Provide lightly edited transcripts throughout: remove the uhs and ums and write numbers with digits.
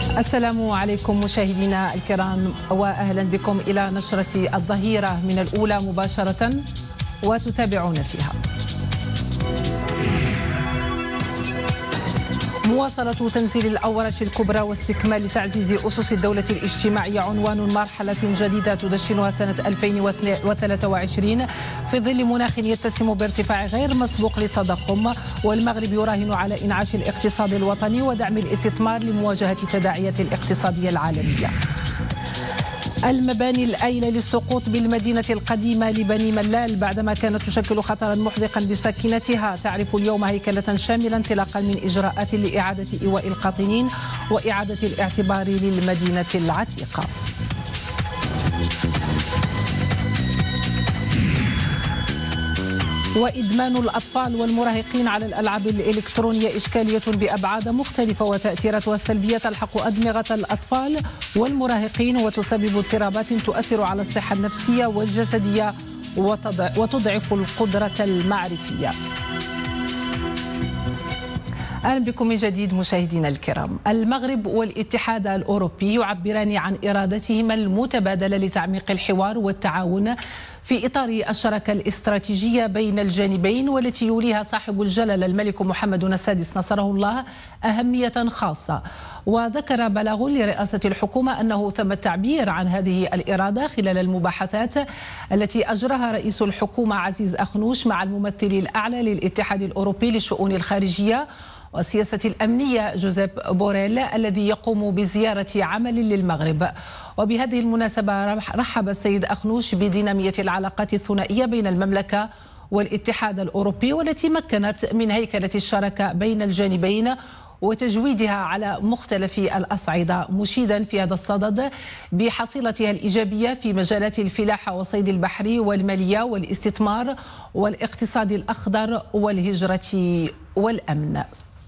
السلام عليكم مشاهدينا الكرام، وأهلا بكم إلى نشرة الظهيرة من الأولى مباشرة وتتابعون فيها. مواصلة تنزيل الأورش الكبرى واستكمال تعزيز أسس الدولة الاجتماعية عنوان مرحلة جديدة تدشنها سنة 2023 في ظل مناخ يتسم بارتفاع غير مسبوق للتضخم، والمغرب يراهن على إنعاش الاقتصاد الوطني ودعم الاستثمار لمواجهة التداعيات الاقتصادية العالمية. المباني الآيلة للسقوط بالمدينة القديمة لبني ملال بعدما كانت تشكل خطرا محدقا لساكنتها تعرف اليوم هيكلة شاملة انطلاقا من إجراءات لإعادة إيواء القاطنين وإعادة الاعتبار للمدينة العتيقة. وإدمان الأطفال والمراهقين على الألعاب الإلكترونية إشكالية بأبعاد مختلفة، وتأثيراتها السلبية تلحق أدمغة الأطفال والمراهقين وتسبب اضطرابات تؤثر على الصحة النفسية والجسدية وتضعف القدرة المعرفية. أهلا بكم من جديد مشاهدينا الكرام. المغرب والاتحاد الأوروبي يعبران عن إرادتهما المتبادلة لتعميق الحوار والتعاون في إطار الشراكة الاستراتيجية بين الجانبين، والتي يوليها صاحب الجلالة الملك محمد السادس نصره الله أهمية خاصة. وذكر بلاغ لرئاسة الحكومة أنه ثم التعبير عن هذه الإرادة خلال المباحثات التي أجراها رئيس الحكومة عزيز أخنوش مع الممثل الأعلى للاتحاد الأوروبي للشؤون الخارجية والسياسة الأمنية جوزيب بوريل الذي يقوم بزيارة عمل للمغرب. وبهذه المناسبة رحب السيد أخنوش بدينامية العلاقات الثنائية بين المملكة والاتحاد الأوروبي، والتي مكنت من هيكلة الشراكة بين الجانبين وتجويدها على مختلف الأصعدة، مشيدا في هذا الصدد بحصيلتها الإيجابية في مجالات الفلاحة والصيد البحري والمالية والاستثمار والاقتصاد الأخضر والهجرة والأمن.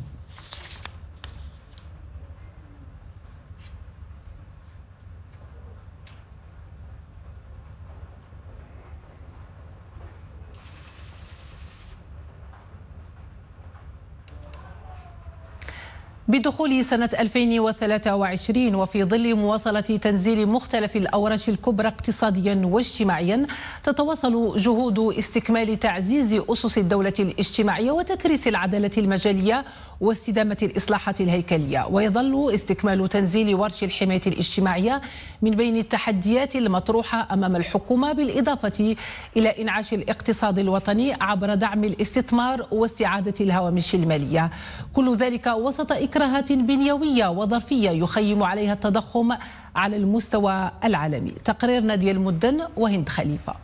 بدخول سنة 2023 وفي ظل مواصلة تنزيل مختلف الأورش الكبرى اقتصاديا واجتماعيا، تتواصل جهود استكمال تعزيز أسس الدولة الاجتماعية وتكريس العدالة المجالية واستدامة الإصلاحات الهيكلية. ويظل استكمال تنزيل ورش الحماية الاجتماعية من بين التحديات المطروحة أمام الحكومة، بالإضافة إلى إنعاش الاقتصاد الوطني عبر دعم الاستثمار واستعادة الهوامش المالية. كل ذلك وسط إكراهات بنيوية وظرفية يخيم عليها التضخم على المستوى العالمي. تقرير نادية المدن وهند خليفة.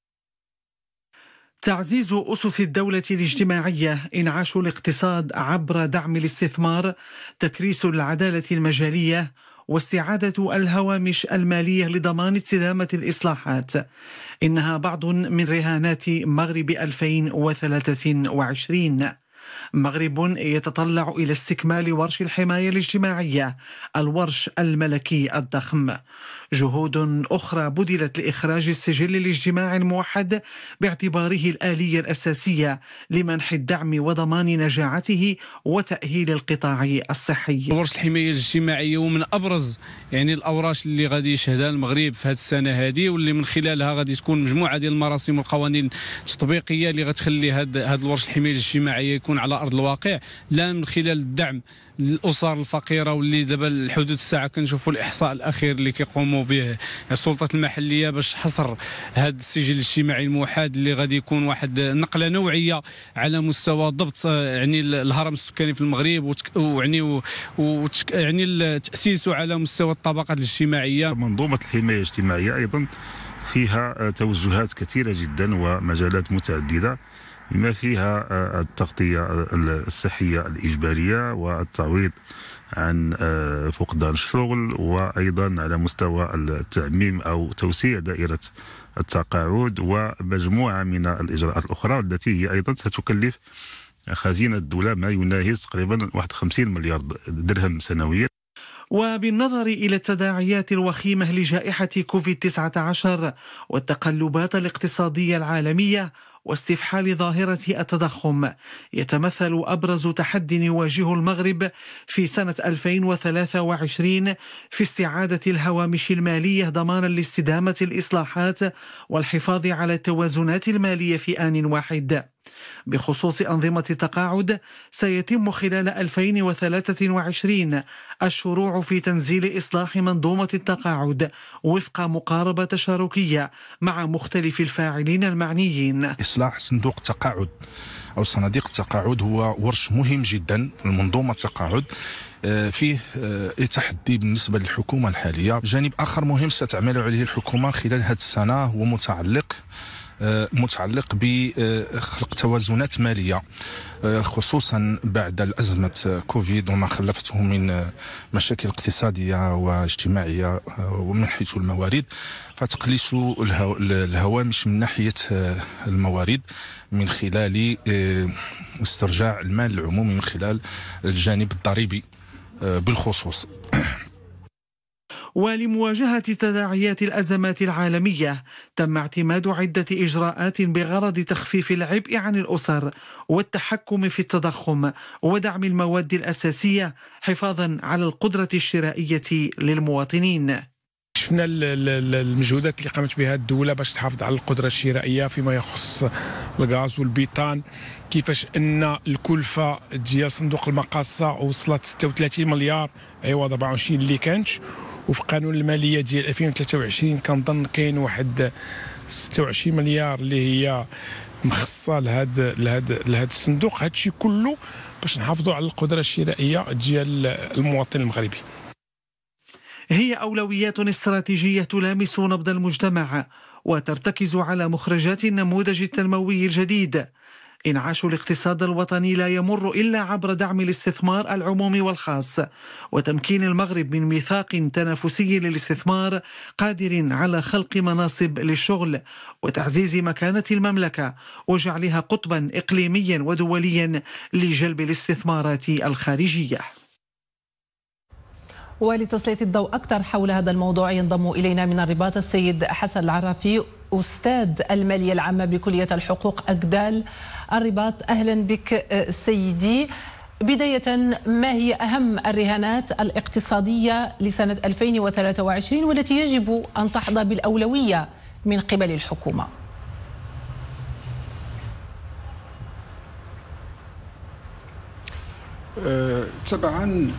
تعزيز أسس الدولة الاجتماعية، إنعاش الاقتصاد عبر دعم الاستثمار، تكريس العدالة المجالية واستعادة الهوامش المالية لضمان استدامة الإصلاحات، إنها بعض من رهانات مغرب 2023. مغرب يتطلع إلى استكمال ورش الحماية الاجتماعية، الورش الملكي الضخم. جهود أخرى بذلت لإخراج السجل الاجتماعي الموحد باعتباره الآلية الأساسية لمنح الدعم وضمان نجاعته وتأهيل القطاع الصحي. ورش الحماية الاجتماعية ومن أبرز الأوراش اللي غادي يشهدها المغرب في هذه السنة هذه، واللي من خلالها غادي تكون مجموعة ديال المراسم والقوانين التطبيقية اللي غتخلي هذا الورش الحماية الاجتماعية يكون على أرض الواقع، لا من خلال الدعم للأسر الفقيرة، واللي دابا الحدود الساعة كنشوفوا الإحصاء الأخير اللي كيقوموا به السلطات المحلية باش حصر هذا السجل الاجتماعي الموحد، اللي غادي يكون واحد نقلة نوعية على مستوى ضبط الهرم السكاني في المغرب، تأسيسه على مستوى الطبقات الاجتماعية. منظومة الحماية الاجتماعية أيضا فيها توجهات كثيرة جدا ومجالات متعددة، بما فيها التغطية الصحية الإجبارية والتعويض عن فقدان الشغل، وأيضا على مستوى التعميم أو توسيع دائرة التقاعد، ومجموعة من الإجراءات الأخرى التي هي أيضا ستكلف خزينة الدولة ما يناهز تقريبا 51 مليار درهم سنويا. وبالنظر إلى التداعيات الوخيمة لجائحة كوفيد-19 والتقلبات الاقتصادية العالمية واستفحال ظاهرة التضخم. يتمثل أبرز تحد يواجه المغرب في سنة 2023 في استعادة الهوامش المالية ضمانا لاستدامة الإصلاحات والحفاظ على التوازنات المالية في آن واحد. بخصوص أنظمة التقاعد، سيتم خلال 2023 الشروع في تنزيل إصلاح منظومة التقاعد وفق مقاربة تشاركية مع مختلف الفاعلين المعنيين. إصلاح صندوق التقاعد أو صناديق التقاعد هو ورش مهم جدا لمنظومة التقاعد، فيه تحدي بالنسبة للحكومة الحالية. جانب آخر مهم ستعمل عليه الحكومة خلال هذه السنة هو متعلق بخلق توازنات مالية، خصوصا بعد الأزمة كوفيد وما خلفته من مشاكل اقتصادية واجتماعية ومن حيث الموارد. فتقليص الهوامش من ناحية الموارد من خلال استرجاع المال العمومي من خلال الجانب الضريبي بالخصوص. ولمواجهة تداعيات الأزمات العالمية تم اعتماد عدة إجراءات بغرض تخفيف العبء عن الأسر والتحكم في التضخم ودعم المواد الأساسية حفاظا على القدرة الشرائية للمواطنين. شفنا المجهودات اللي قامت بها الدولة باش تحافظ على القدرة الشرائية فيما يخص الغاز والبيطان، كيفاش أن الكلفة ديال صندوق المقاصة وصلت 36 مليار عوض 24 اللي كانت، وفي قانون المالية ديال 2023 كنظن كاين واحد 26 مليار اللي هي مخصصة لهذا الصندوق. هادشي كله باش نحافظوا على القدرة الشرائية ديال المواطن المغربي. هي أولويات استراتيجية تلامس نبض المجتمع وترتكز على مخرجات النموذج التنموي الجديد. إنعاش الاقتصاد الوطني لا يمر إلا عبر دعم الاستثمار العمومي والخاص وتمكين المغرب من ميثاق تنافسي للاستثمار قادر على خلق مناصب للشغل وتعزيز مكانة المملكة وجعلها قطبا إقليميا ودوليا لجلب الاستثمارات الخارجية. ولتسليط الضوء أكثر حول هذا الموضوع ينضم إلينا من الرباط السيد حسن العرافي، أستاذ المالية العامة بكلية الحقوق أكدال الرباط. أهلا بك سيدي. بداية، ما هي أهم الرهانات الاقتصادية لسنة 2023 والتي يجب أن تحظى بالأولوية من قبل الحكومة؟ تبعا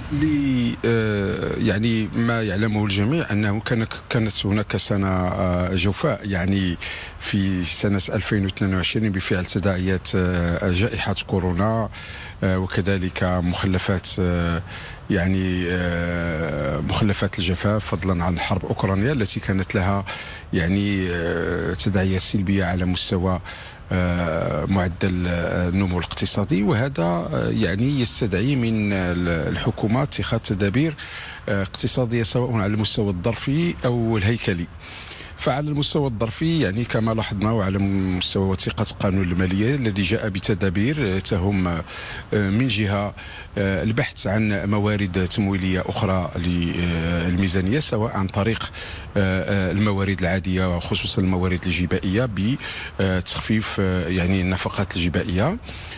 يعني ما يعلمه الجميع أنه كانت هناك سنة جوفاء يعني في سنة 2022 بفعل تداعيات جائحة كورونا وكذلك مخلفات يعني مخلفات الجفاف فضلا عن حرب أوكرانيا التي كانت لها يعني تداعيات سلبية على مستوى معدل النمو الاقتصادي. وهذا يعني يستدعي من الحكومة اتخاذ تدابير اقتصادية سواء على المستوى الظرفي أو الهيكلي. فعلى المستوى الظرفي يعني كما لاحظنا وعلى مستوى وثيقة قانون المالية الذي جاء بتدابير تهم من جهة البحث عن موارد تمويلية أخرى للميزانية سواء عن طريق الموارد العادية وخصوصا الموارد الجبائية بتخفيف يعني النفقات الجبائية،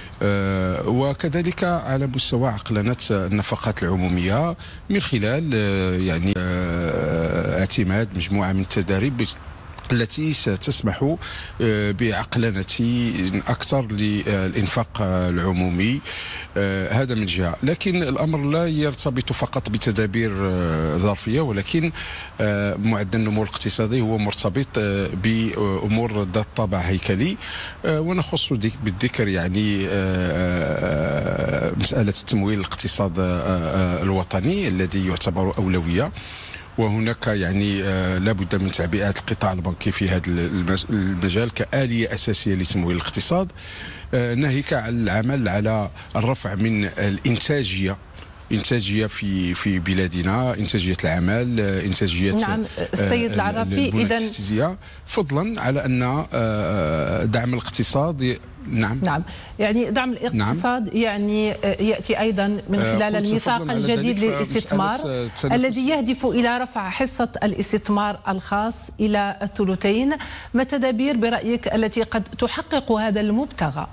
وكذلك على مستوى عقلنة النفقات العمومية من خلال يعني اعتماد مجموعة من التدابير التي ستسمح بعقلنة أكثر للإنفاق العمومي. هذا من جهة، لكن الأمر لا يرتبط فقط بتدابير ظرفية ولكن معدل النمو الاقتصادي هو مرتبط بأمور ذات طابع هيكلي، ونخص بالذكر يعني مسألة تمويل الاقتصاد الوطني الذي يعتبر أولوية. وهناك يعني لابد من تعبئة القطاع البنكي في هذا المجال كآلية أساسية لتمويل الاقتصاد، ناهيك عن العمل على الرفع من الإنتاجية انتاجيه في بلادنا، انتاجيه العمل، انتاجيه نعم السيد العرافي. اذا فضلا على ان دعم الاقتصاد نعم يعني دعم الاقتصاد نعم. يعني يأتي أيضا من خلال الميثاق الجديد للاستثمار الذي يهدف إلى رفع حصة الاستثمار الخاص إلى الثلثين. ما التدابير برأيك التي قد تحقق هذا المبتغى؟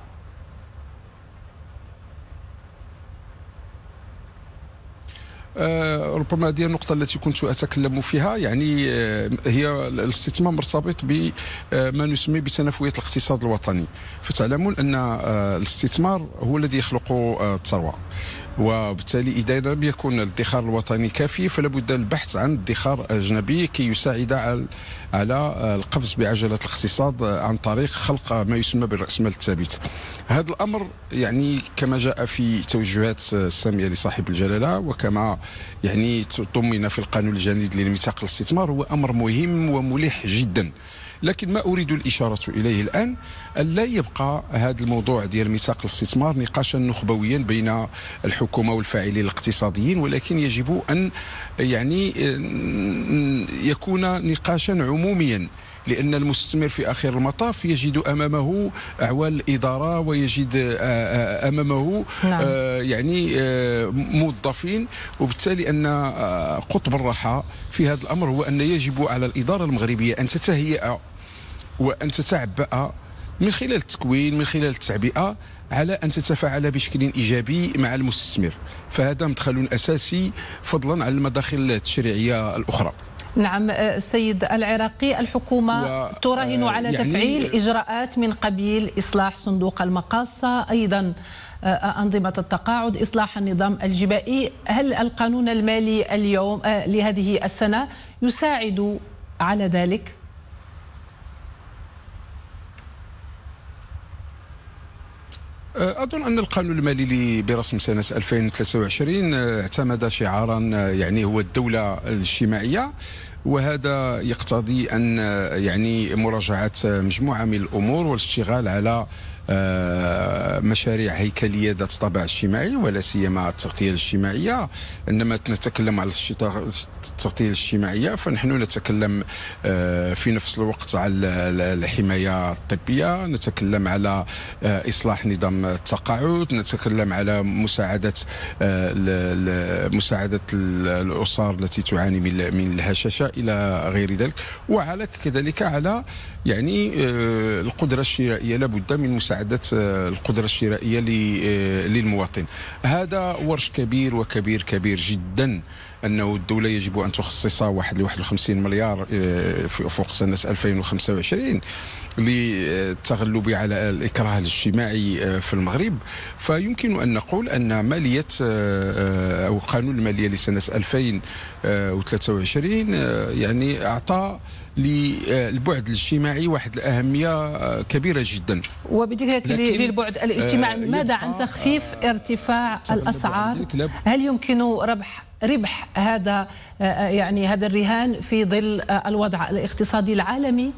ربما هذه النقطة التي كنت أتكلم فيها، يعني هي الاستثمار مرتبط بما نسمي بتنافسية الاقتصاد الوطني. فتعلمون أن الاستثمار هو الذي يخلق الثروة، وبالتالي إذا لم يكن الادخار الوطني كافي فلا بد البحث عن ادخار أجنبي كي يساعد على القفز بعجلة الاقتصاد عن طريق خلق ما يسمى بالرأسمال الثابت. هذا الأمر يعني كما جاء في توجهات السامية لصاحب الجلالة وكما يعني ضمن في القانون الجديد لميثاق الاستثمار هو أمر مهم وملح جدا. لكن ما أريد الإشارة إليه الآن أن لا يبقى هذا الموضوع ديال ميثاق الاستثمار نقاشا نخبويا بين الحكومة والفاعلين الاقتصاديين، ولكن يجب أن يعني يكون نقاشا عموميا، لأن المستثمر في آخر المطاف يجد أمامه أعوان الإدارة ويجد أمامه نعم. يعني موظفين، وبالتالي أن قطب الراحة في هذا الأمر هو أن يجب على الإدارة المغربية أن تتهيأ وأن تتعبأ من خلال التكوين، من خلال التعبئة، على أن تتفاعل بشكل إيجابي مع المستثمر. فهذا مدخل أساسي فضلا عن المداخل التشريعية الأخرى. نعم السيد العراقي، الحكومة تراهن على يعني تفعيل إجراءات من قبيل إصلاح صندوق المقاصة، أيضا أنظمة التقاعد، إصلاح النظام الجبائي. هل القانون المالي اليوم لهذه السنة يساعد على ذلك؟ أظن أن القانون المالي برسم سنة 2023 اعتمد شعارا يعني هو الدولة الاجتماعية، وهذا يقتضي أن يعني مراجعة مجموعة من الأمور والاشتغال على مشاريع هيكلية ذات طابع اجتماعي، ولا سيما التغطية الاجتماعية. عندما نتكلم على التغطية الاجتماعية فنحن نتكلم في نفس الوقت على الحماية الطبية، نتكلم على إصلاح نظام التقاعد، نتكلم على مساعدة الأسر التي تعاني من الهشاشة إلى غير ذلك، وعلى كذلك على يعني القدرة الشرائية. لابد من مساعدة القدرة الشرائية للمواطن. هذا ورش كبير وكبير كبير جدا، أنه الدولة يجب أن تخصص 51 مليار فوق سنة 2025 للتغلب على الإكراه الاجتماعي في المغرب. فيمكن أن نقول أن مالية أو قانون المالية لسنة 2023 يعني أعطى للبعد الاجتماعي واحد الأهمية كبيرة جدا. وبذلك للبعد الاجتماعي، ماذا عن تخفيف ارتفاع الأسعار؟ هل يمكن ربح هذا يعني هذا الرهان في ظل الوضع الاقتصادي العالمي؟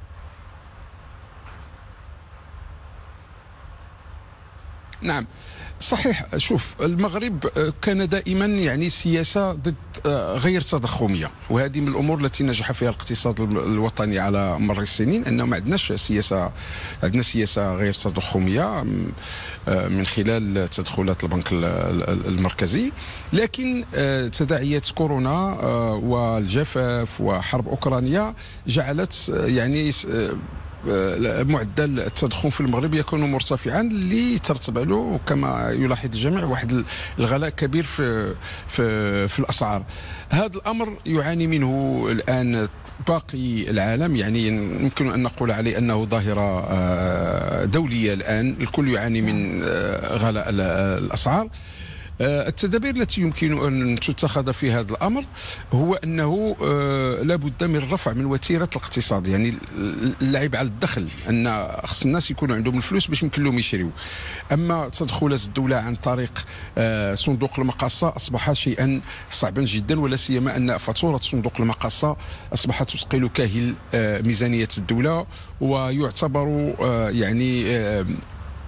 نعم صحيح. شوف، المغرب كان دائما يعني سياسة ضد غير تضخمية، وهذه من الأمور التي نجح فيها الاقتصاد الوطني على مر السنين، أنه ما عندناش سياسة، عندنا سياسة غير تضخمية من خلال تدخلات البنك المركزي. لكن تداعيات كورونا والجفاف وحرب أوكرانيا جعلت يعني معدل التضخم في المغرب يكون مرتفعا، اللي ترتب له كما يلاحظ الجميع واحد الغلاء كبير في الأسعار. هذا الأمر يعاني منه الآن باقي العالم، يعني يمكن أن نقول عليه أنه ظاهرة دولية الآن، الكل يعاني من غلاء الأسعار. التدابير التي يمكن أن تتخذ في هذا الأمر هو أنه لابد من الرفع من وتيرة الاقتصاد، يعني اللعب على الدخل، أن خص الناس يكونوا عندهم الفلوس باش يمكن لهم يشريوا. أما تدخلات الدولة عن طريق صندوق المقاصة أصبح شيئا صعبا جدا، ولا سيما أن فاتورة صندوق المقاصة أصبحت تثقل كاهل ميزانية الدولة، ويعتبر يعني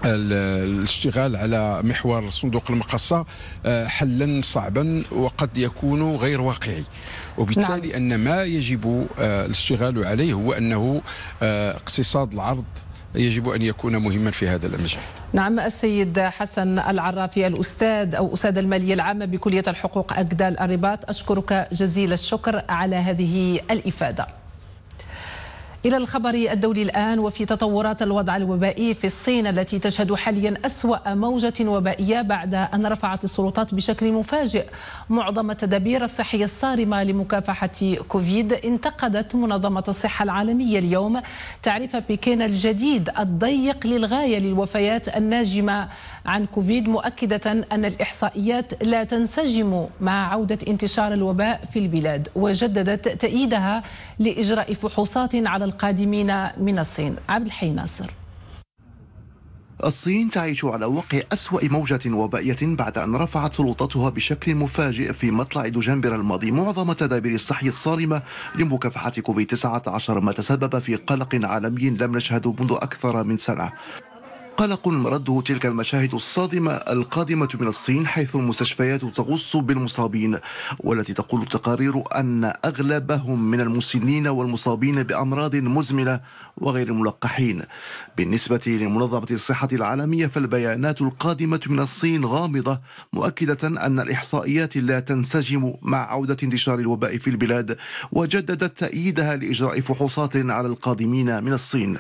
الاشتغال على محور صندوق المقاصة حلا صعبا وقد يكون غير واقعي، وبالتالي نعم. أن ما يجب الاشتغال عليه هو أنه اقتصاد العرض يجب أن يكون مهما في هذا المجال. نعم. السيد حسن العرافي الأستاذ أو أستاذ المالية العامة بكلية الحقوق أكدال الرباط، أشكرك جزيل الشكر على هذه الإفادة. إلى الخبر الدولي الآن، وفي تطورات الوضع الوبائي في الصين التي تشهد حاليا أسوأ موجة وبائية بعد أن رفعت السلطات بشكل مفاجئ معظم التدابير الصحية الصارمة لمكافحة كوفيد، انتقدت منظمة الصحة العالمية اليوم تعريف بكين الجديد الضيق للغاية للوفيات الناجمة عن كوفيد، مؤكدة أن الإحصائيات لا تنسجم مع عودة انتشار الوباء في البلاد، وجددت تأييدها لإجراء فحوصات على القادمين من الصين. عبد الحي ناصر. الصين تعيش على وقع أسوأ موجة وبائية بعد أن رفعت سلطاتها بشكل مفاجئ في مطلع دجنبر الماضي معظم التدابير الصحية الصارمة لمكافحة كوفيد-19، ما تسبب في قلق عالمي لم نشهده منذ أكثر من سنة. قلق مرده تلك المشاهد الصادمة القادمة من الصين، حيث المستشفيات تغص بالمصابين، والتي تقول التقارير أن أغلبهم من المسنين والمصابين بأمراض مزمنة وغير ملقحين. بالنسبة لمنظمة الصحة العالمية فالبيانات القادمة من الصين غامضة، مؤكدة أن الإحصائيات لا تنسجم مع عودة انتشار الوباء في البلاد، وجددت تأييدها لإجراء فحوصات على القادمين من الصين.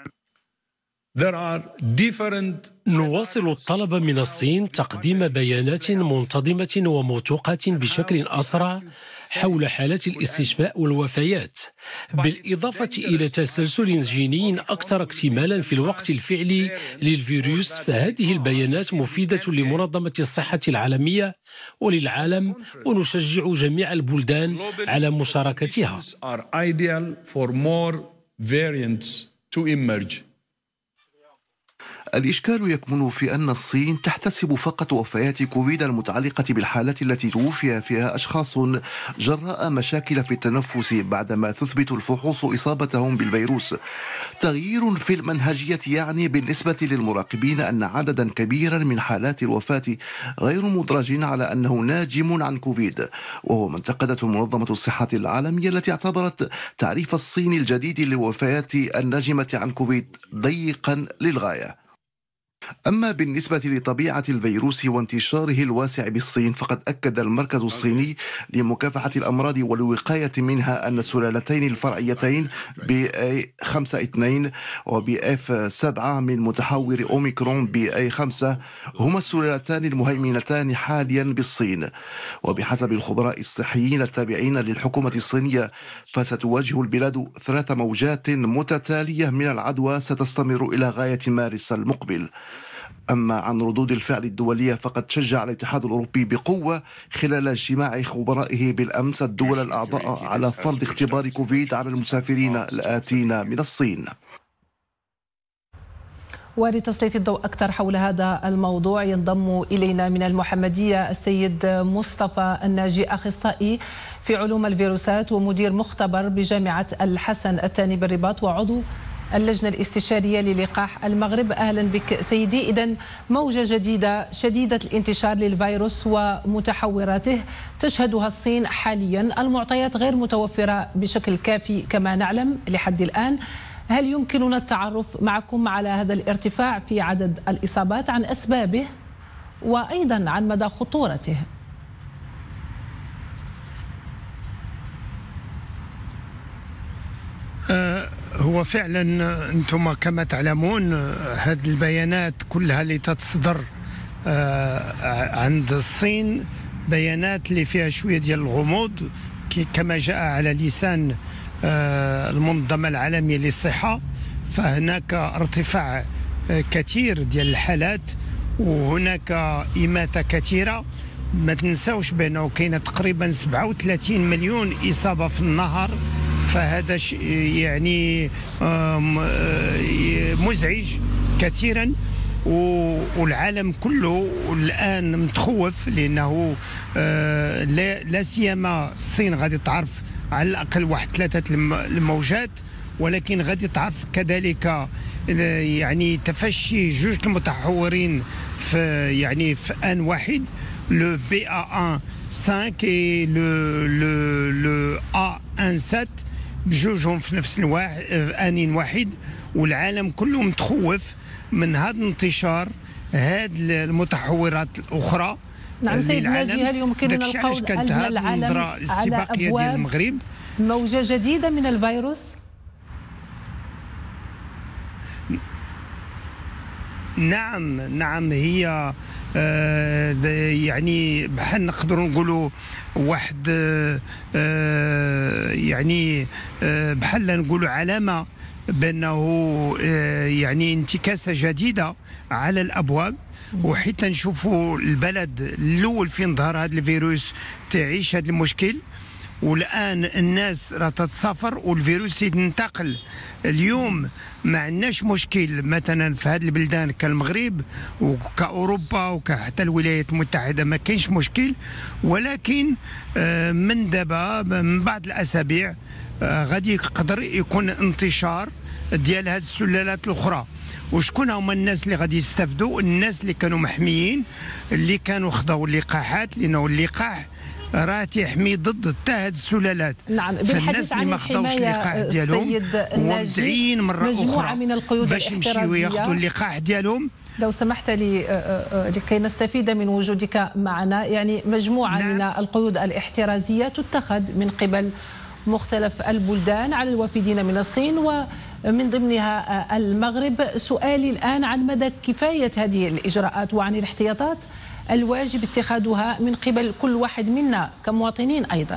نواصل الطلب من الصين تقديم بيانات منتظمة وموثوقة بشكل أسرع حول حالات الاستشفاء والوفيات، بالإضافة إلى تسلسل جيني أكثر اكتمالا في الوقت الفعلي للفيروس. فهذه البيانات مفيدة لمنظمة الصحة العالمية وللعالم، ونشجع جميع البلدان على مشاركتها. الإشكال يكمن في أن الصين تحتسب فقط وفيات كوفيد المتعلقة بالحالات التي توفي فيها أشخاص جراء مشاكل في التنفس بعدما تثبت الفحوص إصابتهم بالفيروس. تغيير في المنهجية يعني بالنسبة للمراقبين أن عددا كبيرا من حالات الوفاة غير مدرج على أنه ناجم عن كوفيد، وهو ما انتقدته منظمة الصحة العالمية التي اعتبرت تعريف الصين الجديد للوفيات الناجمة عن كوفيد ضيقا للغاية. أما بالنسبة لطبيعة الفيروس وانتشاره الواسع بالصين، فقد أكد المركز الصيني لمكافحة الأمراض والوقاية منها أن السلالتين الفرعيتين BA.5.2 وBF.7 من متحور أوميكرون BA.5 هما السلالتان المهيمنتان حاليا بالصين. وبحسب الخبراء الصحيين التابعين للحكومة الصينية فستواجه البلاد 3 موجات متتالية من العدوى ستستمر إلى غاية مارس المقبل. أما عن ردود الفعل الدولية فقد شجع الاتحاد الأوروبي بقوة خلال اجتماع خبرائه بالأمس الدول الأعضاء على فرض اختبار كوفيد على المسافرين الآتين من الصين. ولتسليط الضوء أكثر حول هذا الموضوع ينضم إلينا من المحمدية السيد مصطفى الناجي، أخصائي في علوم الفيروسات ومدير مختبر بجامعة الحسن الثاني بالرباط وعضو اللجنة الاستشارية للقاح المغرب. أهلا بك سيدي. إذن موجة جديدة شديدة الانتشار للفيروس ومتحوراته تشهدها الصين حاليا، المعطيات غير متوفرة بشكل كافي كما نعلم لحد الآن. هل يمكننا التعرف معكم على هذا الارتفاع في عدد الإصابات، عن أسبابه وأيضا عن مدى خطورته؟ هو فعلا أنتم كما تعلمون هذه البيانات كلها اللي تتصدر عند الصين بيانات اللي فيها شوية ديال الغموض، كما جاء على لسان المنظمة العالمية للصحة. فهناك ارتفاع كثير ديال الحالات وهناك إماتة كثيرة. ما تنساوش بأنه كاينة تقريبا 37 مليون إصابة في النهار، فهذا يعني مزعج كثيرا. والعالم كله الآن متخوف، لأنه لا سيما الصين غادي تعرف على الأقل 3 الموجات، ولكن غادي تعرف كذلك يعني تفشي جوج المتحورين في آن واحد، لو BA1 5 et le A1 7 بجوجهم في نفس آن واحد، والعالم كله متخوف من هذا انتشار هاد المتحورات الأخرى. نعم سيد ناجي، هل يمكننا القول أن العالم على أبواب المغرب موجة جديدة من الفيروس؟ نعم هي يعني بحال نقدروا نقولوا واحد يعني بحال نقولوا علامة بأنه يعني انتكاسة جديدة على الأبواب، وحتى نشوفوا البلد الأول فين ظهر هذا الفيروس تعيش هذا المشكل، والآن الناس راه تتسافر والفيروس ينتقل. اليوم ما عندناش مشكل مثلا في هذه البلدان كالمغرب وكأوروبا وكحتى الولايات المتحدة ما كاينش مشكل، ولكن من دابا من بعض الأسابيع غادي يقدر يكون انتشار ديال هذه السلالات الأخرى. وشكون هما الناس اللي غادي يستافدوا؟ الناس اللي كانوا محميين، اللي كانوا خذوا اللقاحات، لأنه اللقاح راه تيحمي ضد حتى هاد السلالات. نعم، بالحديث عن الحماية السيد الناجي، مجموعة من القيود باش يمشيو ياخذوا اللقاح ديالهم. لو سمحت لي لكي نستفيد من وجودك معنا، يعني مجموعة من القيود الاحترازية تتخذ من قبل مختلف البلدان على الوافدين من الصين ومن ضمنها المغرب. سؤالي الآن عن مدى كفاية هذه الإجراءات وعن الاحتياطات الواجب اتخاذها من قبل كل واحد منا كمواطنين أيضا.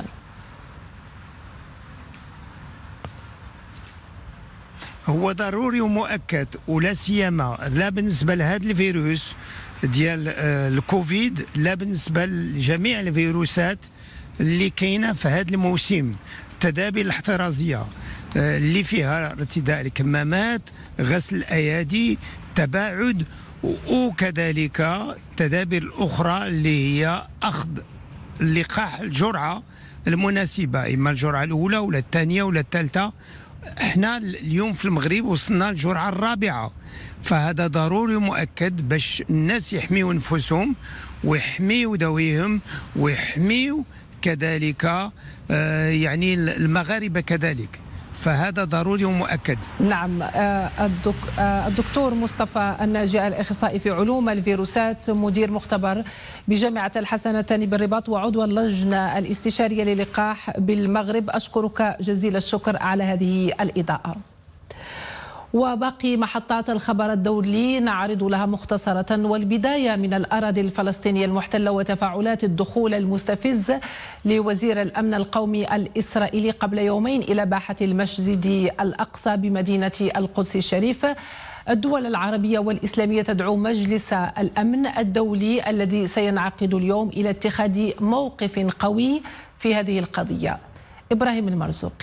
هو ضروري ومؤكد، ولا سيما لا بالنسبة لهذا الفيروس ديال الكوفيد، لا بالنسبة لجميع الفيروسات اللي كاينة في هذا الموسم، التدابير الاحترازية اللي فيها ارتداء الكمامات، غسل الأيادي، تباعد، وكذلك التدابير الأخرى اللي هي أخذ اللقاح الجرعة المناسبة، إما الجرعة الأولى ولا الثانية ولا الثالثة. احنا اليوم في المغرب وصلنا الجرعة الرابعة، فهذا ضروري ومؤكد باش الناس يحميوا أنفسهم ويحميوا ذويهم ويحميوا كذلك يعني المغاربة كذلك، فهذا ضروري ومؤكد. نعم، الدكتور مصطفى الناجي، الأخصائي في علوم الفيروسات، مدير مختبر بجامعة الحسن الثاني بالرباط وعضو اللجنة الاستشارية للقاح بالمغرب، أشكرك جزيل الشكر على هذه الإضاءة. وباقي محطات الخبر الدولي نعرض لها مختصرة، والبداية من الأراضي الفلسطينية المحتلة وتفاعلات الدخول المستفز لوزير الأمن القومي الإسرائيلي قبل يومين إلى باحة المسجد الأقصى بمدينة القدس الشريف. الدول العربية والإسلامية تدعو مجلس الأمن الدولي الذي سينعقد اليوم إلى اتخاذ موقف قوي في هذه القضية. إبراهيم المرزوقي.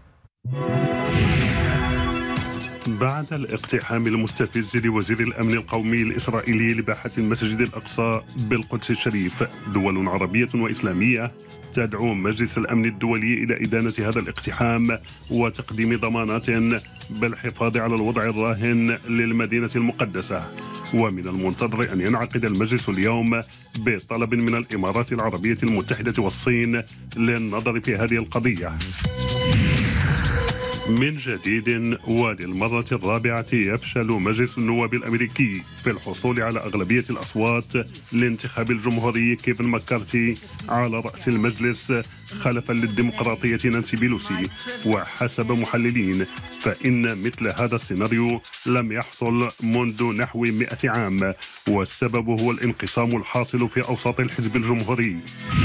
بعد الاقتحام المستفز لوزير الأمن القومي الإسرائيلي لباحة المسجد الأقصى بالقدس الشريف، دول عربية وإسلامية تدعو مجلس الأمن الدولي إلى إدانة هذا الاقتحام وتقديم ضمانات بالحفاظ على الوضع الراهن للمدينة المقدسة. ومن المنتظر أن ينعقد المجلس اليوم بطلب من الإمارات العربية المتحدة والصين للنظر في هذه القضية. من جديد، وللمرة الرابعة يفشل مجلس النواب الأمريكي في الحصول على أغلبية الأصوات لانتخاب الجمهوري كيفن ماكارتي على رأس المجلس خلفا للديمقراطية نانسي بيلوسي. وحسب محللين فإن مثل هذا السيناريو لم يحصل منذ نحو 100 عام، والسبب هو الانقسام الحاصل في أوساط الحزب الجمهوري.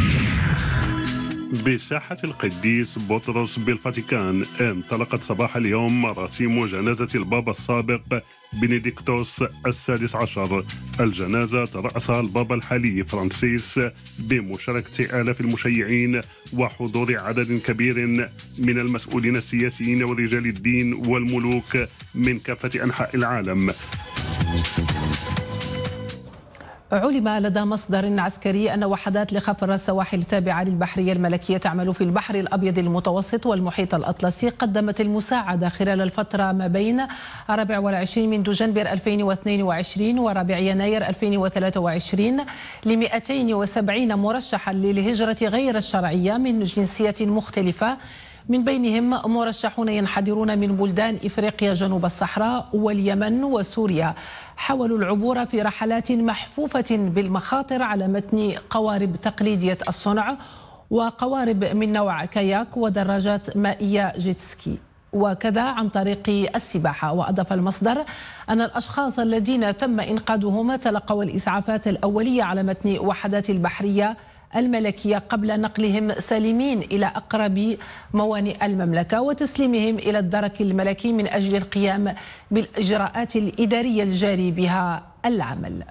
بساحة القديس بطرس بالفاتيكان انطلقت صباح اليوم مراسيم جنازة البابا السابق بنديكتوس السادس عشر. الجنازة ترأسها البابا الحالي فرانسيس بمشاركة آلاف المشيعين وحضور عدد كبير من المسؤولين السياسيين ورجال الدين والملوك من كافة أنحاء العالم. علم لدى مصدر عسكري أن وحدات لخفر السواحل التابعة للبحرية الملكية تعمل في البحر الأبيض المتوسط والمحيط الأطلسي قدمت المساعدة خلال الفترة ما بين 24 من دجنبر 2022 ورابع يناير 2023 ل 270 مرشحا للهجرة غير الشرعية من جنسيات مختلفة، من بينهم مرشحون ينحدرون من بلدان إفريقيا جنوب الصحراء واليمن وسوريا، حاولوا العبور في رحلات محفوفة بالمخاطر على متن قوارب تقليدية الصنع وقوارب من نوع كاياك ودراجات مائية جيتسكي، وكذا عن طريق السباحة. وأضاف المصدر أن الأشخاص الذين تم إنقاذهم تلقوا الإسعافات الأولية على متن وحدات البحرية الملكية قبل نقلهم سالمين إلى أقرب موانئ المملكة وتسليمهم إلى الدرك الملكي من أجل القيام بالإجراءات الإدارية الجاري بها العمل.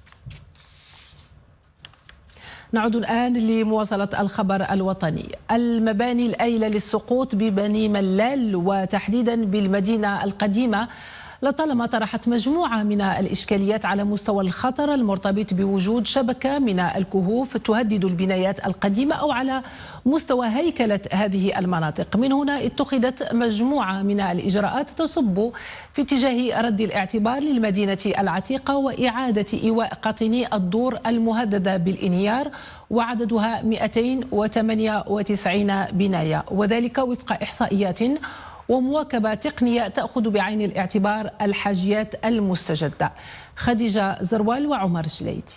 نعود الآن لمواصلة الخبر الوطني. المباني الآيلة للسقوط ببني ملال وتحديدا بالمدينة القديمة لطالما طرحت مجموعة من الإشكاليات على مستوى الخطر المرتبط بوجود شبكة من الكهوف تهدد البنايات القديمة أو على مستوى هيكلة هذه المناطق. من هنا اتخذت مجموعة من الإجراءات تصب في اتجاه رد الاعتبار للمدينة العتيقة وإعادة إيواء قاطني الدور المهددة بالانهيار وعددها 298 بناية، وذلك وفق إحصائيات ومواكبة تقنية تأخذ بعين الاعتبار الحاجيات المستجدة. خديجة زروال وعمر جليدي.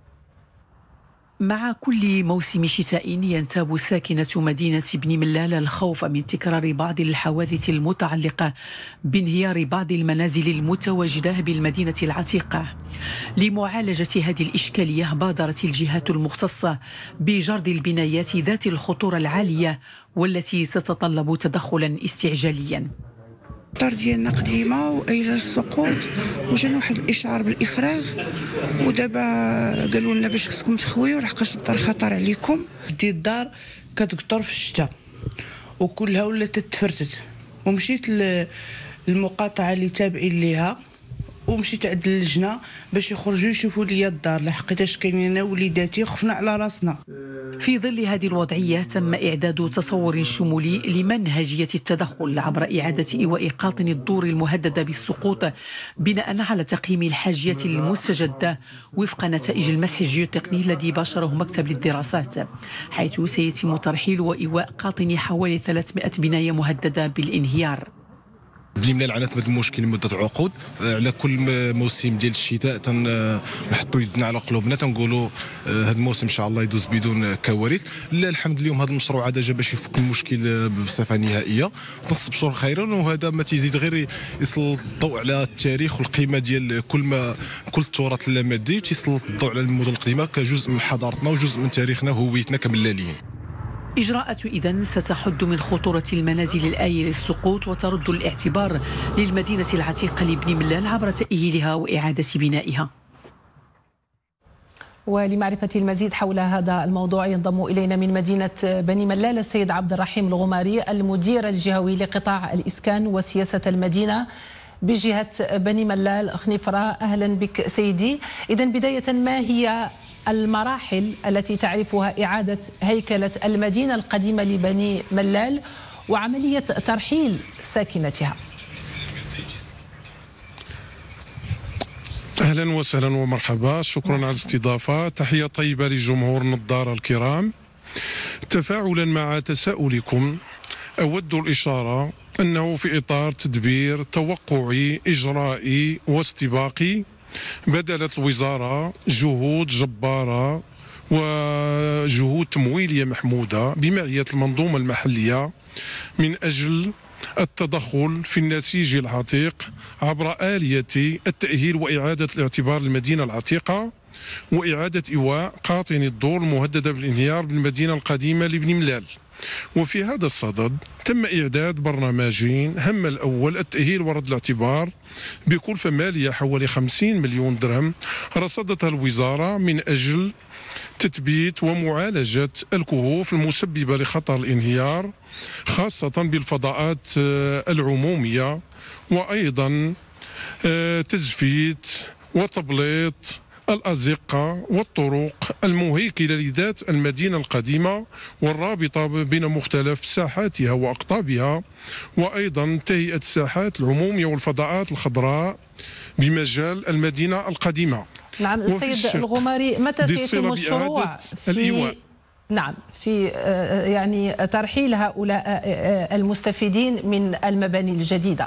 مع كل موسم شتاء ينتاب ساكنة مدينة بني ملال الخوف من تكرار بعض الحوادث المتعلقة بانهيار بعض المنازل المتواجدة بالمدينة العتيقة. لمعالجة هذه الإشكالية بادرت الجهات المختصة بجرد البنايات ذات الخطورة العالية والتي ستتطلب تدخلا استعجاليا. الدار ديالنا قديمه وقايله للسقوط وجانا واحد الاشعار بالافراغ، ودابا قالوا لنا باش خصكم تخويو لحقاش الدار خطر عليكم. دي الدار كتقطر في الشتاء وكلها ولات تتفرتت، ومشيت للمقاطعه اللي تابعين ليها ومشيت عند اللجنه باش يخرجوا يشوفوا لي الدار، لحقيتاش كاينين انا وليداتي خفنا على راسنا. في ظل هذه الوضعية تم إعداد تصور شمولي لمنهجية التدخل عبر إعادة إيواء قاطن الدور المهددة بالسقوط بناء على تقييم الحاجيات المستجدة وفق نتائج المسح الجيوتقني الذي باشره مكتب للدراسات، حيث سيتم ترحيل وإيواء قاطن حوالي 300 بناية مهددة بالانهيار. بني ملال عانت من المشكل مده عقود، على كل موسم ديال الشتاء تنحطوا يدنا على قلوبنا تنقولوا هذا الموسم ان شاء الله يدوز بدون كوارث. لا الحمد لله هذا المشروع هذا جا باش يفك المشكل بصفه نهائيه، نستبشروا خيرا، وهذا ما تيزيد غير يسلط الضوء على التاريخ والقيمه ديال كل التراث اللامادي، وتيسلط الضوء على المدن القديمه كجزء من حضارتنا وجزء من تاريخنا وهويتنا كملاليين. إجراءات إذن ستحد من خطورة المنازل الآية للسقوط وترد الاعتبار للمدينة العتيقة لبني ملال عبر تأهيلها وإعادة بنائها. ولمعرفة المزيد حول هذا الموضوع ينضم إلينا من مدينة بني ملال السيد عبد الرحيم الغماري، المدير الجهوي لقطاع الإسكان وسياسة المدينة بجهة بني ملال خنيفرة. أهلا بك سيدي. إذن بداية ما هي المراحل التي تعرفها إعادة هيكلة المدينة القديمة لبني ملال وعملية ترحيل ساكنتها؟ أهلا وسهلا ومرحبا، شكرا على الاستضافة. تحية طيبة لجمهور النظارة الكرام. تفاعلا مع تساؤلكم أود الإشارة أنه في إطار تدبير توقعي إجرائي واستباقي بذلت الوزارة جهود جبارة وجهود تمويلية محمودة بمعية المنظومة المحلية من أجل التدخل في النسيج العتيق عبر آلية التأهيل وإعادة الاعتبار للمدينة العتيقة وإعادة إيواء قاطن الدور المهددة بالانهيار بالمدينة القديمة لبني ملال. وفي هذا الصدد تم إعداد برنامجين، هم الأول التأهيل ورد الاعتبار بكلفة مالية حوالي 50 مليون درهم رصدتها الوزارة من أجل تثبيت ومعالجة الكهوف المسببة لخطر الانهيار خاصة بالفضاءات العمومية، وأيضا تزفيت وتبليط الأزقة والطرق المهيكلة لذات المدينة القديمة والرابطة بين مختلف ساحاتها وأقطابها، وأيضا تهيئة الساحات العمومية والفضاءات الخضراء بمجال المدينة القديمة. نعم السيد الغماري، متى سيتم الشروع في يعني ترحيل هؤلاء المستفيدين من المباني الجديدة؟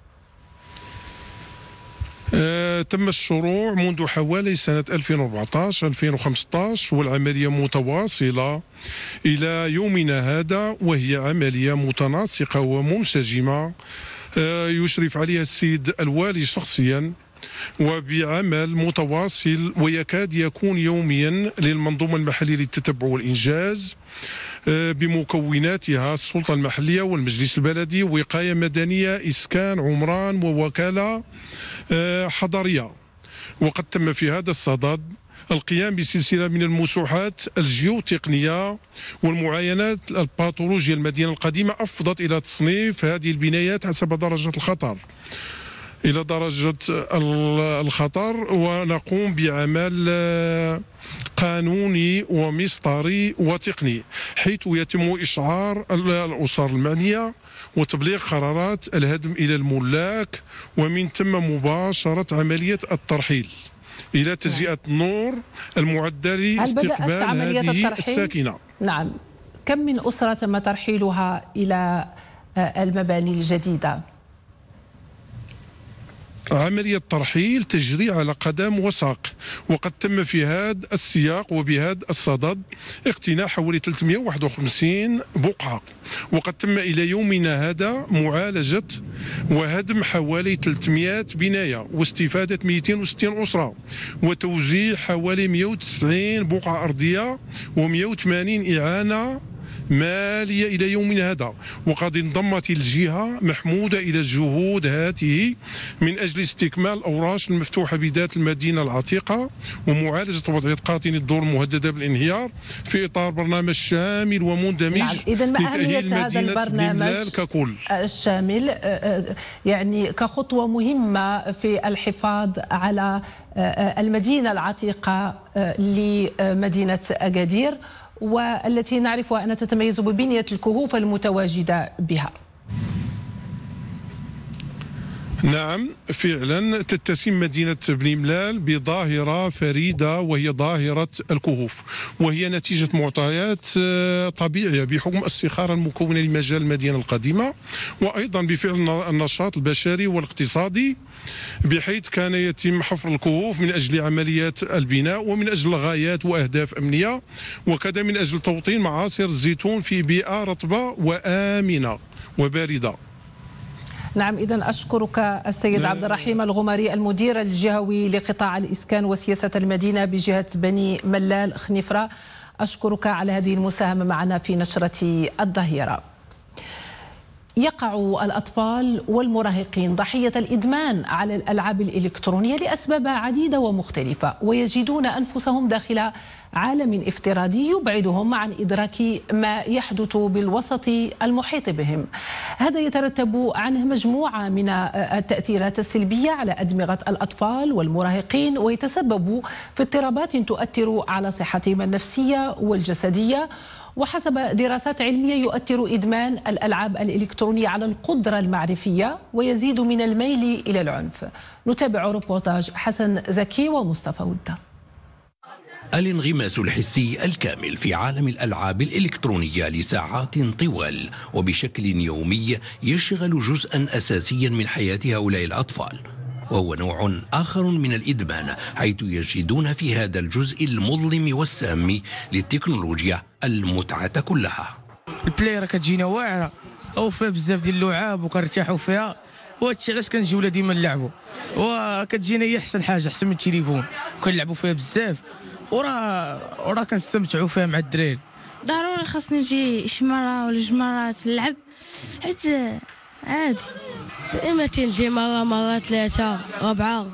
تم الشروع منذ حوالي سنة 2014-2015 والعملية متواصلة إلى يومنا هذا، وهي عملية متناسقة ومنسجمة يشرف عليها السيد الوالي شخصيا، وبعمل متواصل ويكاد يكون يوميا للمنظومة المحلية للتتبع والإنجاز بمكوناتها السلطة المحلية والمجلس البلدي، وقاية مدنية، إسكان، عمران، ووكالة حضرية. وقد تم في هذا الصدد القيام بسلسلة من المسوحات الجيوتقنية والمعاينات الباثولوجيا. المدينة القديمة أفضت إلى تصنيف هذه البنايات حسب درجة الخطر إلى درجة الخطر، ونقوم بعمل قانوني ومسطري وتقني، حيث يتم إشعار الأسر المعنية وتبليغ قرارات الهدم إلى الملاك، ومن ثم مباشرة عملية الترحيل إلى تجزئة النور المعدة لاستقبال هذه الساكنة. نعم، كم من أسرة تم ترحيلها إلى المباني الجديدة؟ عملية الترحيل تجري على قدم وساق، وقد تم في هذا السياق وبهذا الصدد اقتناء حوالي 351 بقعة، وقد تم إلى يومنا هذا معالجة وهدم حوالي 300 بناية واستفادة 260 أسرة، وتوزيع حوالي 190 بقعة أرضية و180 إعانة مالية إلى يومنا هذا. وقد انضمت الجهة محمودة إلى الجهود هذه من أجل استكمال الأوراش المفتوحة بذات المدينة العتيقة ومعالجة وضعية قاطني الدور المهددة بالانهيار في إطار برنامج شامل ومندمج. نعم، إذن ما أهمية هذا البرنامج ككل الشامل يعني كخطوة مهمة في الحفاظ على المدينة العتيقة لمدينة أكادير، والتي نعرفها أنها تتميز ببنية الكهوف المتواجدة بها؟ نعم فعلا تتسم مدينة بني ملال بظاهرة فريدة، وهي ظاهرة الكهوف، وهي نتيجة معطيات طبيعية بحكم الصخارة المكونة لمجال المدينة القديمة، وأيضا بفعل النشاط البشري والاقتصادي، بحيث كان يتم حفر الكهوف من أجل عمليات البناء ومن أجل غايات وأهداف أمنية، وكذا من أجل توطين معاصر الزيتون في بيئة رطبة وآمنة وباردة. نعم، إذن أشكرك السيد عبد الرحيم الغماري، المدير الجهوي لقطاع الإسكان وسياسة المدينة بجهة بني ملال خنيفرة. أشكرك على هذه المساهمة معنا في نشرة الظهيرة. يقع الأطفال والمراهقين ضحية الإدمان على الألعاب الإلكترونية لأسباب عديدة ومختلفة، ويجدون أنفسهم داخل عالم افتراضي يبعدهم عن إدراك ما يحدث بالوسط المحيط بهم. هذا يترتب عنه مجموعة من التأثيرات السلبية على أدمغة الأطفال والمراهقين، ويتسبب في اضطرابات تؤثر على صحتهم النفسية والجسدية. وحسب دراسات علمية يؤثر إدمان الألعاب الإلكترونية على القدرة المعرفية ويزيد من الميل إلى العنف. نتابع روبورتاج حسن زكي ومصطفى ودة. الانغماس الحسي الكامل في عالم الألعاب الإلكترونية لساعات طوال وبشكل يومي يشغل جزءا أساسيا من حياة هؤلاء الأطفال، وهو نوع آخر من الإدمان، حيث يجدون في هذا الجزء المظلم والسام للتكنولوجيا المتعة كلها. البلاي كتجينا واعرة أو فيها بزاف ديال اللعاب وكنرتاحوا فيها، وهادشي علاش كنجيو لها ديما نلعبوا، وكتجينا هي أحسن حاجة، أحسن من التليفون، وكنلعبوا فيها بزاف وراه كنستمتعوا فيها مع الدراري. ضروري خاصني نجي شي مرة ولا جوج مرات نلعب، حيت عادي دائما تنجي مرة 3 4.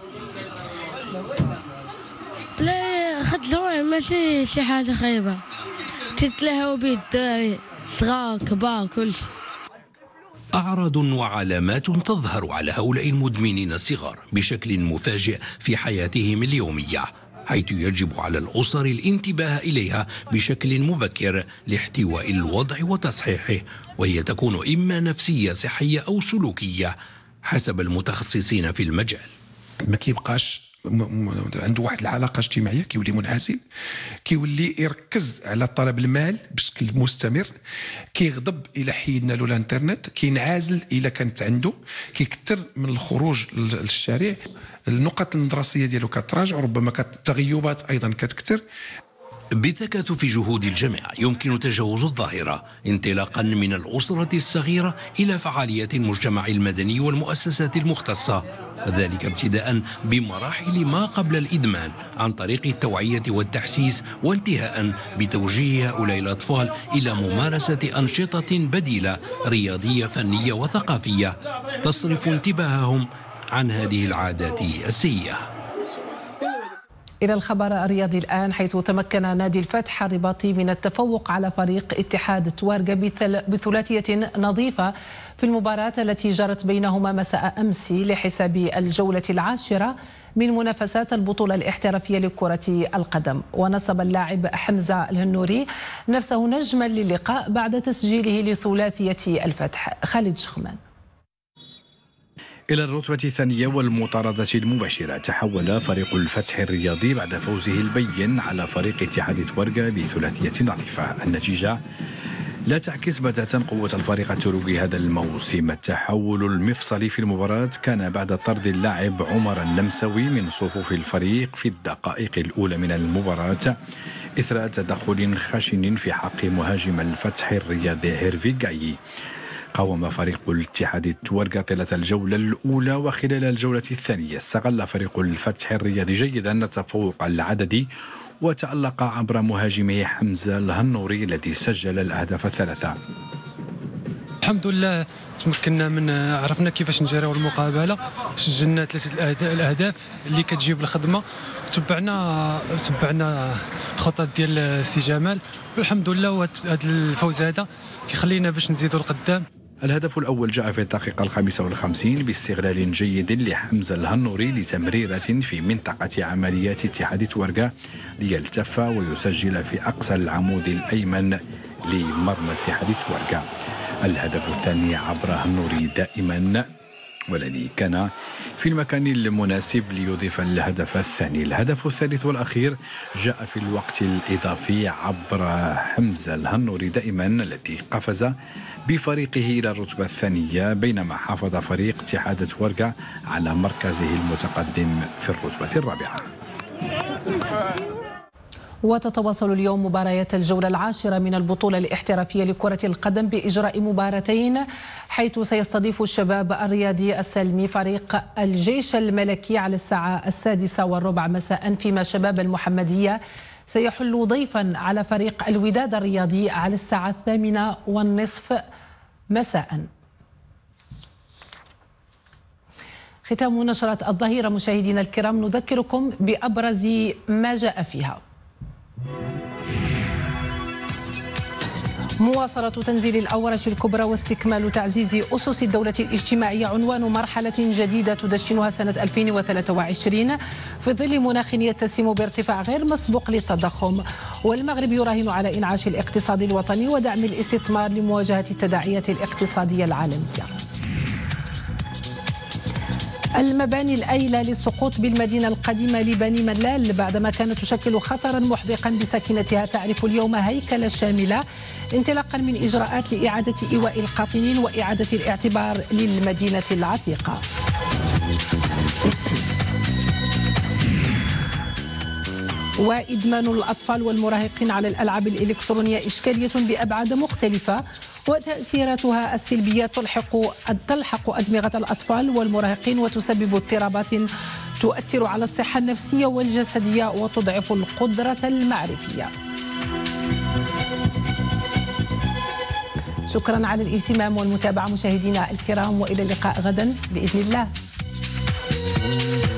لا خد زوين، ماشي شي حاجة خايبة، تتلهوا به الدراري صغار كبار كلشي. أعراض وعلامات تظهر على هؤلاء المدمنين الصغار بشكل مفاجئ في حياتهم اليومية، حيث يجب على الأسر الانتباه إليها بشكل مبكر لاحتواء الوضع وتصحيحه، وهي تكون إما نفسية صحية أو سلوكية حسب المتخصصين في المجال. ما كيبقاش عنده واحد العلاقه اجتماعيه، كيولي منعزل، كيولي يركز على طلب المال بشكل مستمر، كيغضب الى حيدنا له الانترنت، كينعزل الى كانت عنده، كيكثر من الخروج للشارع، النقط الدراسيه ديالو كتراجع، ربما التغيبات ايضا كتكثر. بتكاتف جهود الجميع يمكن تجاوز الظاهرة انطلاقا من الأسرة الصغيرة إلى فعاليات المجتمع المدني والمؤسسات المختصة، ذلك ابتداء بمراحل ما قبل الإدمان عن طريق التوعية والتحسيس، وانتهاء بتوجيه هؤلاء الأطفال إلى ممارسة أنشطة بديلة رياضية فنية وثقافية تصرف انتباههم عن هذه العادات السيئة. إلى الخبر الرياضي الآن، حيث تمكن نادي الفتح الرباطي من التفوق على فريق اتحاد توارقة بثلاثية نظيفة في المباراة التي جرت بينهما مساء أمس لحساب الجولة العاشرة من منافسات البطولة الاحترافية لكرة القدم. ونصب اللاعب حمزة الهنوري نفسه نجما للقاء بعد تسجيله لثلاثية الفتح. خالد شخمان. إلى الرتبة الثانية والمطاردة المباشرة تحول فريق الفتح الرياضي بعد فوزه البين على فريق اتحاد توارقة بثلاثية نظيفة. النتيجة لا تعكس بتاتا قوة الفريق التروقي هذا الموسم. التحول المفصلي في المباراة كان بعد طرد اللاعب عمر النمساوي من صفوف الفريق في الدقائق الأولى من المباراة إثر تدخل خشن في حق مهاجم الفتح الرياضي هيرفي غايي. قاوم فريق الاتحاد توارقة طيلة الجولة الأولى، وخلال الجولة الثانية استغل فريق الفتح الرياضي جيدا التفوق العددي وتألق عبر مهاجمه حمزة الهنوري الذي سجل الأهداف الثلاثة. الحمد لله تمكنا من عرفنا كيفاش نجراو المقابله، سجلنا 3 الاهداف اللي كتجيب الخدمه، تبعنا الخطط ديال السي جمال، والحمد لله وهذا الفوز هذا كيخلينا باش نزيدوا القدام. الهدف الأول جاء في الدقيقة 55 باستغلال جيد لحمزة الهنوري لتمريرة في منطقة عمليات اتحاد توارقة ليلتف ويسجل في أقصى العمود الأيمن لمرمى اتحاد توارقة. الهدف الثاني عبر هنوري دائما، والذي كان في المكان المناسب ليضيف الهدف الثاني. الهدف الثالث والأخير جاء في الوقت الإضافي عبر حمزة الهنوري دائما، الذي قفز بفريقه إلى الرتبة الثانية، بينما حافظ فريق اتحاد توارقة على مركزه المتقدم في الرتبة الرابعة. وتتواصل اليوم مباريات الجولة العاشرة من البطولة الاحترافية لكرة القدم بإجراء مباراتين، حيث سيستضيف الشباب الرياضي السلمي فريق الجيش الملكي على الساعة 6:15 مساء، فيما شباب المحمدية سيحل ضيفا على فريق الوداد الرياضي على الساعة 8:30 مساء. ختام نشرة الظهيرة مشاهدينا الكرام، نذكركم بأبرز ما جاء فيها. مواصلة تنزيل الأورش الكبرى واستكمال تعزيز أسس الدولة الاجتماعية عنوان مرحلة جديدة تدشنها سنة 2023 في ظل مناخ يتسم بارتفاع غير مسبوق للتضخم. والمغرب يراهن على إنعاش الاقتصاد الوطني ودعم الاستثمار لمواجهة التداعيات الاقتصادية العالمية. المباني الأيلة للسقوط بالمدينة القديمة لبني ملال بعدما كانت تشكل خطرا محدقا بساكنتها تعرف اليوم هيكلة شاملة انطلاقا من إجراءات لإعادة إيواء القاطنين وإعادة الاعتبار للمدينة العتيقة. وإدمان الأطفال والمراهقين على الألعاب الإلكترونية إشكالية بأبعاد مختلفة، وتأثيراتها السلبية تلحق أدمغة الأطفال والمراهقين وتسبب اضطرابات تؤثر على الصحة النفسية والجسدية وتضعف القدرة المعرفية. شكرا على الاهتمام والمتابعة مشاهدينا الكرام، وإلى اللقاء غدا بإذن الله.